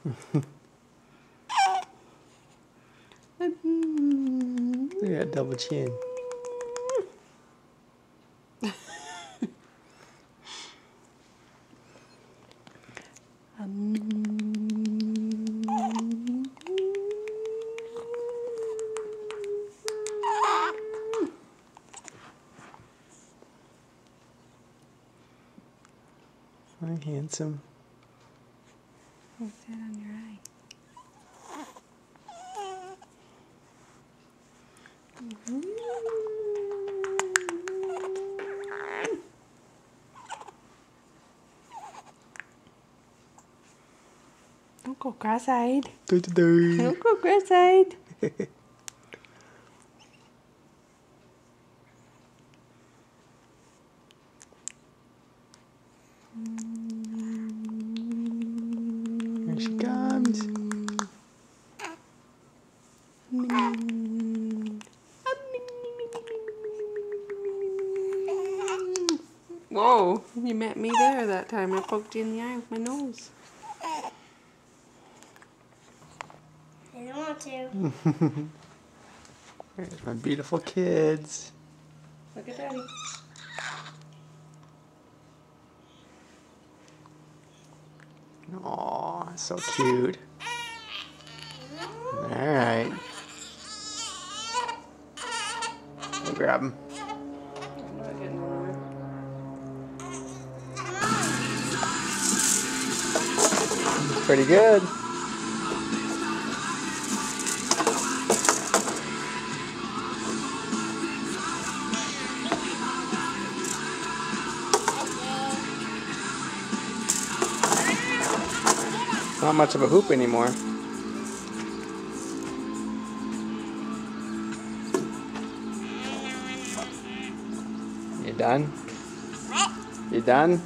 Look at that double chin. Hi, handsome. What's that on your eye? Don't go cross-eyed. Don't go cross-eyed. Here she comes. Whoa, you met me there that time. I poked you in the eye with my nose. I don't want to. There's my beautiful kids. Look at Daddy. Aw, so cute. Alright. We'll grab him. Pretty good. Not much of a hoop anymore. You done? You done?